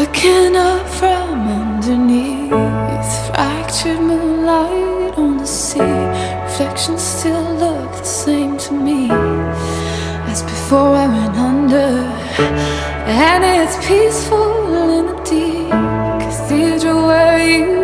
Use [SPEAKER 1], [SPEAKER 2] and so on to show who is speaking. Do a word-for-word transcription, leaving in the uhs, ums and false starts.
[SPEAKER 1] Looking up from underneath, fractured moonlight on the sea. Reflections still look the same to me as before I went under. And it's peaceful in the deep cathedral where you